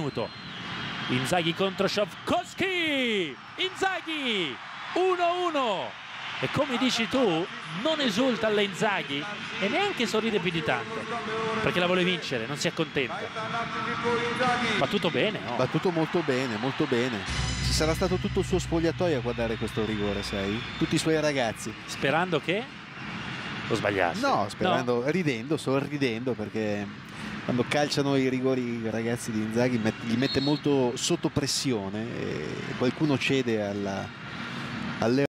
minuto. Inzaghi contro Sciavkovski, Inzaghi 1-1, e come dici tu non esulta alle Inzaghi e neanche sorride più di tanto perché la vuole vincere, non si accontenta. Battuto bene, no? Battuto molto bene, molto bene. Ci sarà stato tutto il suo spogliatoio a guardare questo rigore, sai? Tutti i suoi ragazzi. Sperando che lo sbagliasse. No, sperando, no. Ridendo, sorridendo, perché quando calciano i rigori i ragazzi di Inzaghi li mette molto sotto pressione e qualcuno cede alle